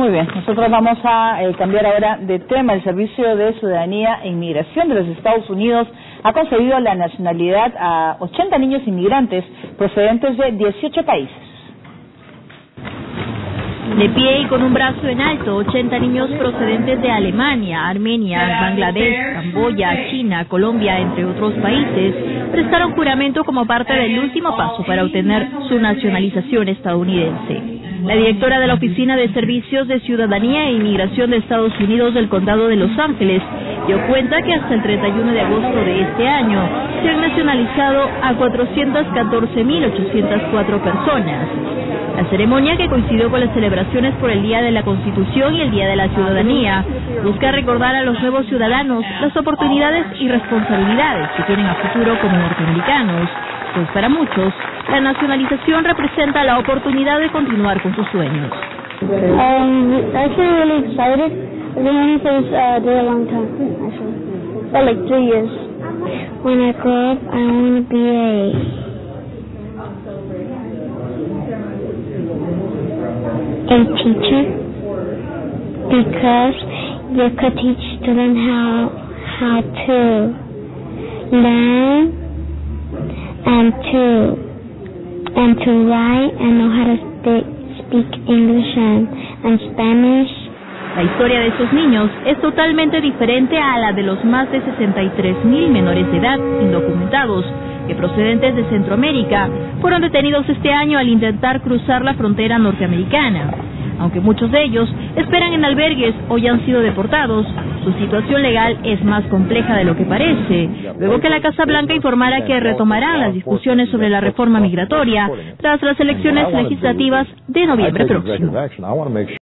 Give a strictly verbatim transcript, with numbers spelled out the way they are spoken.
Muy bien, nosotros vamos a eh, cambiar ahora de tema. El Servicio de Ciudadanía e Inmigración de los Estados Unidos ha concedido la nacionalidad a ochenta niños inmigrantes procedentes de dieciocho países. De pie y con un brazo en alto, ochenta niños procedentes de Alemania, Armenia, Bangladesh, Camboya, China, Colombia, entre otros países, prestaron juramento como parte del último paso para obtener su nacionalización estadounidense. La directora de la Oficina de Servicios de Ciudadanía e Inmigración de Estados Unidos del Condado de Los Ángeles dio cuenta que hasta el treinta y uno de agosto de este año se han nacionalizado a cuatrocientas catorce mil ochocientas cuatro personas. La ceremonia, que coincidió con las celebraciones por el Día de la Constitución y el Día de la Ciudadanía, busca recordar a los nuevos ciudadanos las oportunidades y responsabilidades que tienen a futuro como norteamericanos, pues para muchos la nacionalización representa la oportunidad de continuar con sus sueños. Um, actually really excited. I've been wanting for this uh, day a long time, actually. For like three years. When I grow up, I want to be a a teacher, because you could teach students how how to learn and to and to write and know how to speak, speak English and, and Spanish. La historia de estos niños es totalmente diferente a la de los más de sesenta y tres mil menores de edad indocumentados que, procedentes de Centroamérica, fueron detenidos este año al intentar cruzar la frontera norteamericana. Aunque muchos de ellos esperan en albergues o ya han sido deportados, su situación legal es más compleja de lo que parece, luego que la Casa Blanca informara que retomarán las discusiones sobre la reforma migratoria tras las elecciones legislativas de noviembre próximo.